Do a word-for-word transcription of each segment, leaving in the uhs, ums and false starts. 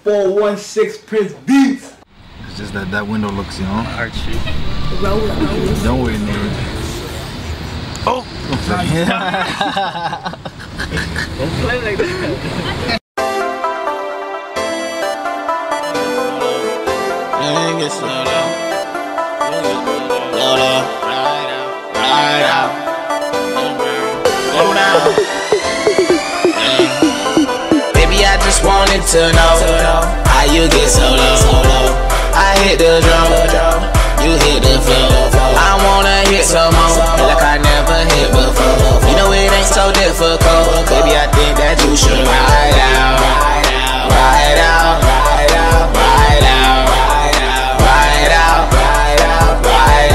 four one six Prince Beats. It's just that that window looks, you know. Archie. Roll up. Don't worry, nigga. Oh! Don't play like that. Get slow down. Slow down. Ride out. Ride out. Go down. Baby, I just wanted to know how you get so low. I hit the drum, you hit the floor. I wanna hit some more, like I never hit before. You know it ain't so difficult. Baby, I think that you should ride out. Ride out. Ride out. Ride out. Ride out. Ride out. Ride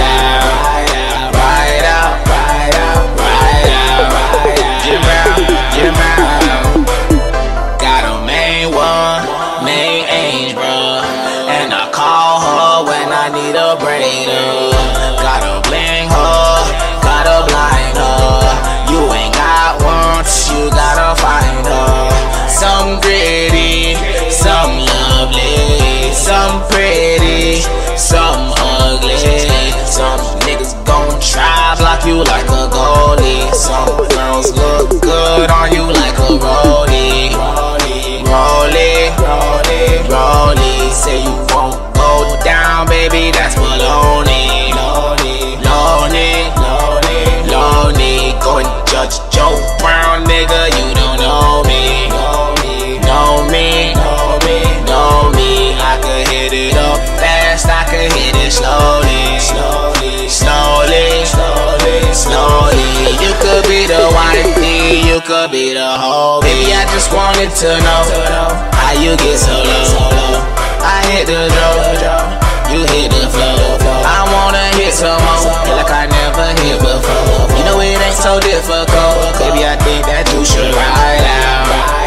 out. Ride out. Ride out. Ride out. Get around. Get around. Got a main one, main age, bro. And I call her when I need a break. Gotta bling her, gotta blind her. You ain't got once, you gotta find her. Some gritty, some lovely, some pretty, some ugly. Some niggas gon' try block you like a goalie. Some girls look good on you like a rollie. Rollie, rollie, rollie. Say you won't go down, baby, that's baloney. Lonely, lonely, lonely, lonely. Go and judge Joe Brown, nigga, you don't know me. Know me, know me, know me, know me. I could hit it up fast, I could hit it slowly. Slowly, slowly, slowly, slowly. You could be the wifey, you could be the hoe. Baby, I just wanted to know how you get so low. I hit the drum, you hit the floor. I wanna hit some more, like I never hit before. You know it ain't so difficult. Baby, I think that you should ride out.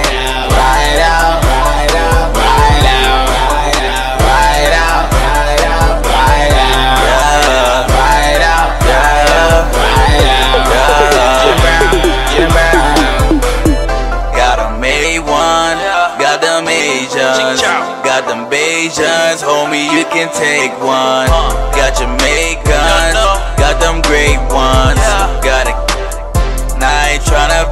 Ride out, ride out, ride out, ride out, ride out, ride out, ride out, ride out, ride out. Get around, get around. Got a May one, got them Asians, got them Bajans, homie, you can take one. Got Jamaicans, got them great ones. Got it, nah, I ain't tryna.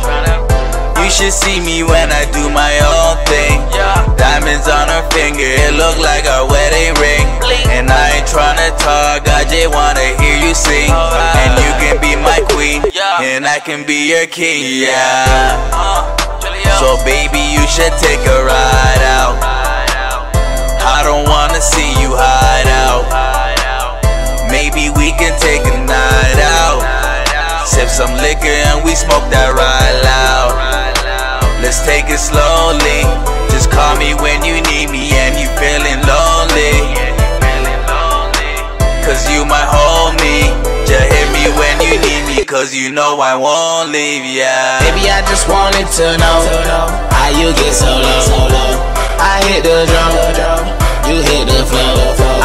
You should see me when I do my own thing. Diamonds on her finger, it look like our wedding ring. And I ain't tryna talk, I just wanna hear you sing. And you can be my queen, and I can be your king, yeah. So baby, you should take a ride out. I don't wanna see you hide out. Maybe we can take a night out. Sip some liquor and we smoke that right loud. Let's take it slowly. Just call me when you need me and you feeling lonely. Cause you my homie. Just hit me when you need me, cause you know I won't leave, yeah. Baby, I just wanted to know how you get so low. I hit the drum, you hit the floor.